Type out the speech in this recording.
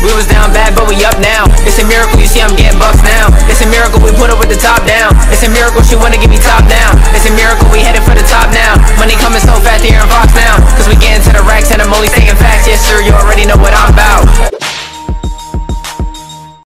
We was down bad, but we up now. It's a miracle, you see I'm getting bucks now. It's a miracle we put up with the top down. It's a miracle she wanna give me